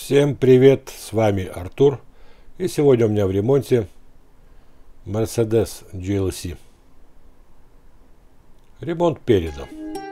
Всем привет, с вами Артур, и сегодня у меня в ремонте Mercedes GLC. Ремонт переда.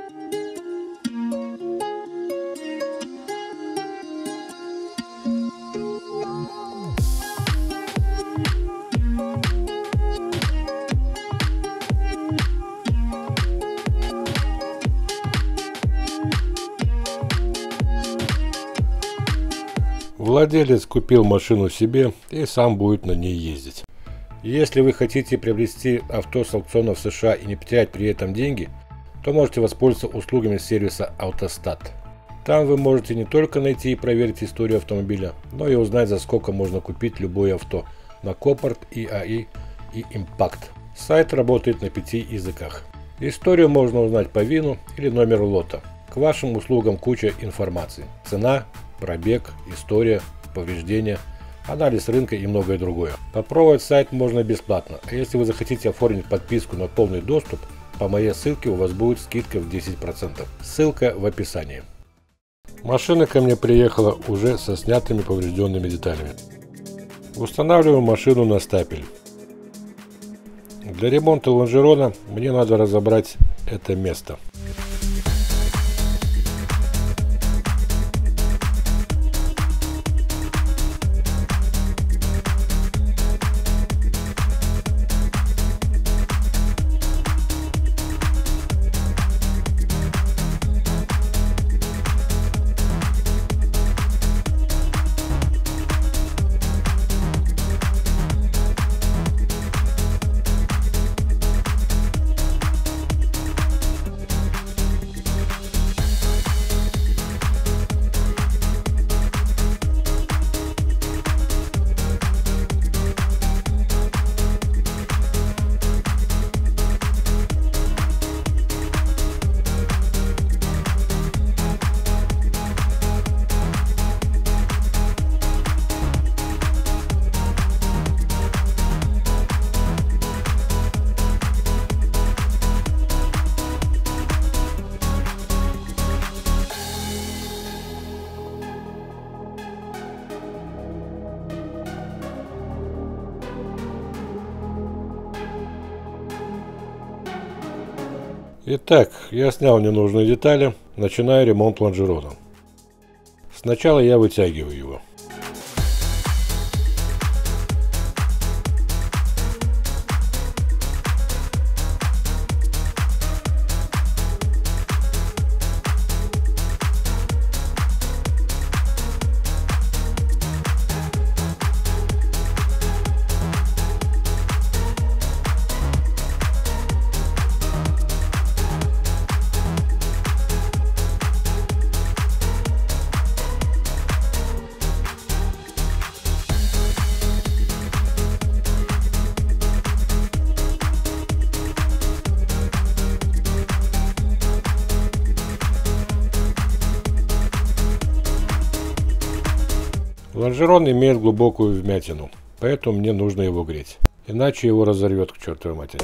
Владелец купил машину себе и сам будет на ней ездить. Если вы хотите приобрести авто с аукциона в США и не потерять при этом деньги, то можете воспользоваться услугами сервиса Autostat. Там вы можете не только найти и проверить историю автомобиля, но и узнать, за сколько можно купить любое авто на Copart, EAI и Impact. Сайт работает на 5 языках. Историю можно узнать по ВИНу или номеру лота. К вашим услугам куча информации: цена, пробег, история, повреждения, анализ рынка и многое другое. Попробовать сайт можно бесплатно, а если вы захотите оформить подписку на полный доступ, по моей ссылке у вас будет скидка в 10%. Ссылка в описании. Машина ко мне приехала уже со снятыми поврежденными деталями. Устанавливаем машину на стапель. Для ремонта лонжерона мне надо разобрать это место. Итак, я снял ненужные детали, начинаю ремонт лонжерона. Сначала я вытягиваю его. Лонжерон имеет глубокую вмятину, поэтому мне нужно его греть, иначе его разорвет к чертовой матери.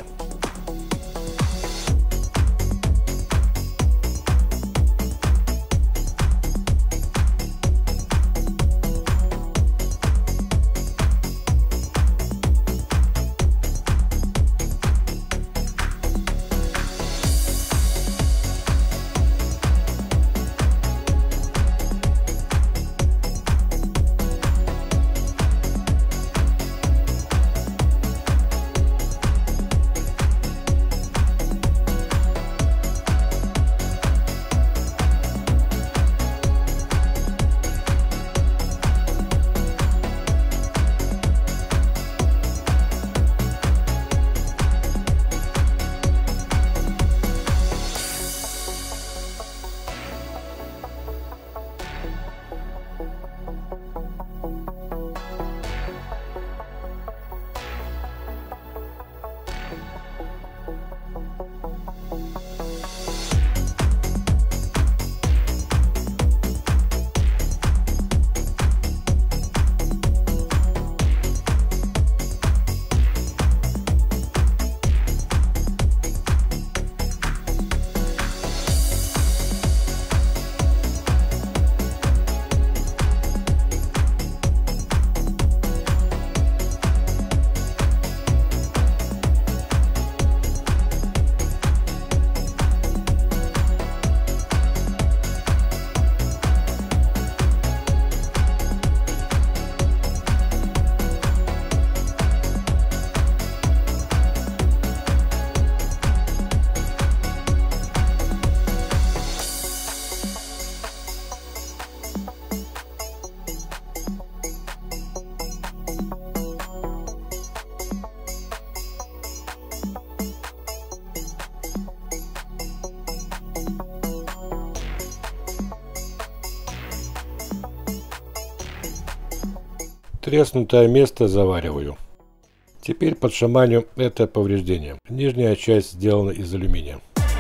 Треснутое место завариваю. Теперь подшаманю это повреждение. Нижняя часть сделана из алюминия.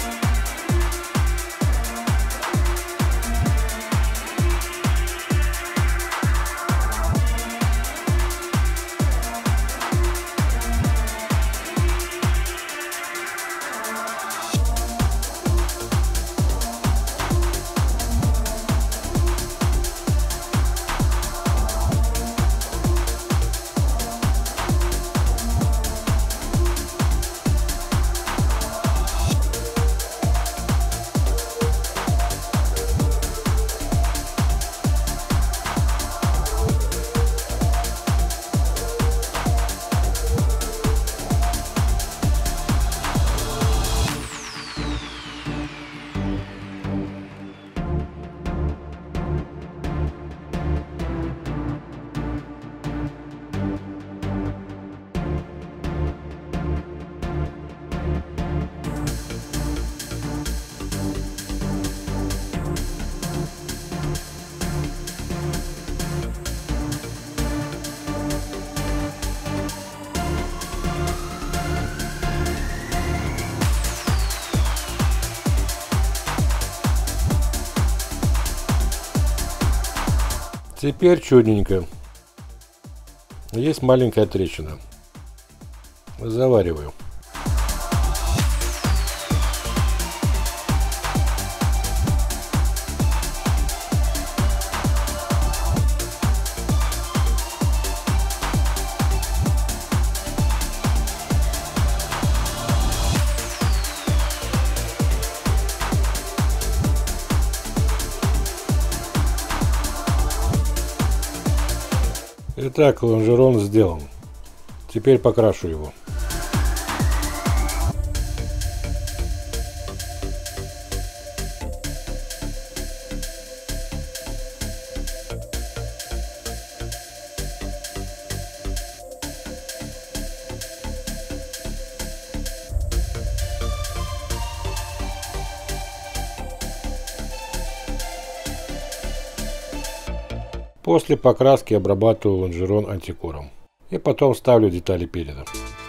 Теперь чудненько. Есть маленькая трещина. Завариваю. Итак, лонжерон сделан. Теперь покрашу его. После покраски обрабатываю лонжерон антикором. И потом ставлю детали переда.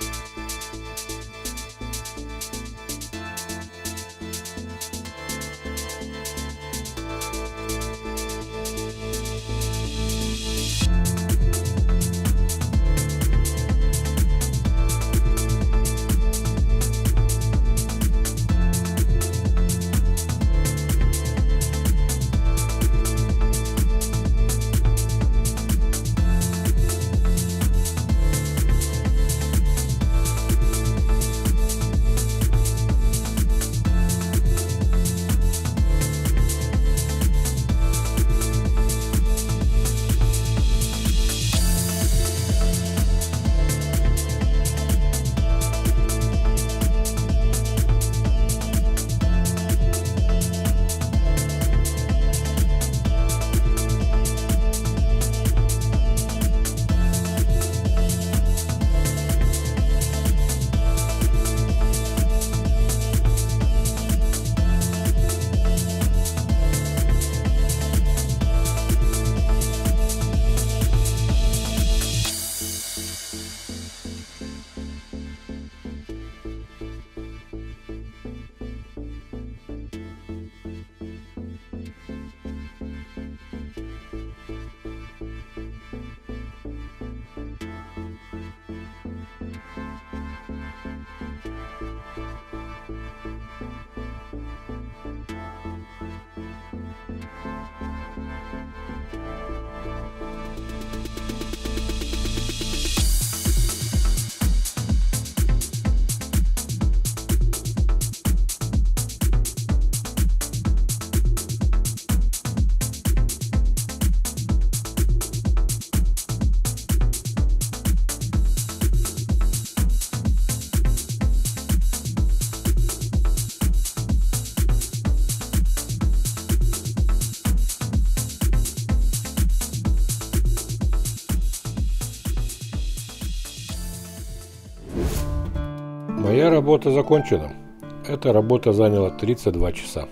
Моя работа закончена. Эта работа заняла 32 часа.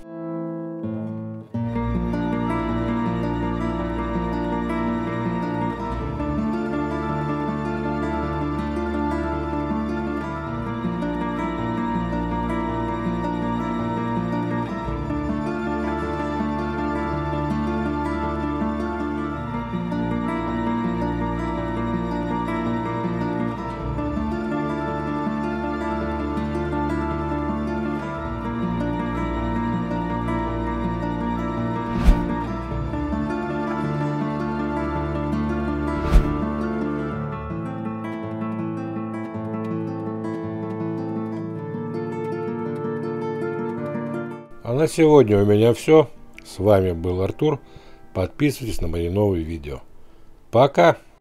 на сегодня у меня все. С вами был Артур. Подписывайтесь на мои новые видео. Пока!